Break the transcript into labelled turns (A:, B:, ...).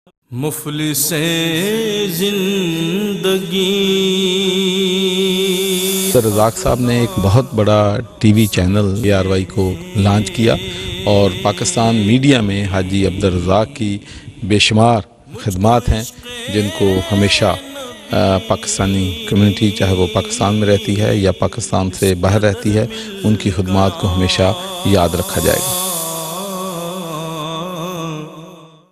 A: मुफलिसे जिंदगी।
B: रज़ाक साहब ने एक बहुत बड़ा टीवी चैनल ARY को लॉन्च किया और पाकिस्तान मीडिया में हाजी अब्दुल रज़ाक की बेशुमार खिदमात हैं, जिनको हमेशा पाकिस्तानी कम्युनिटी, चाहे वो पाकिस्तान में रहती है या पाकिस्तान से बाहर रहती है, उनकी खिदमात को हमेशा याद रखा जाएगा।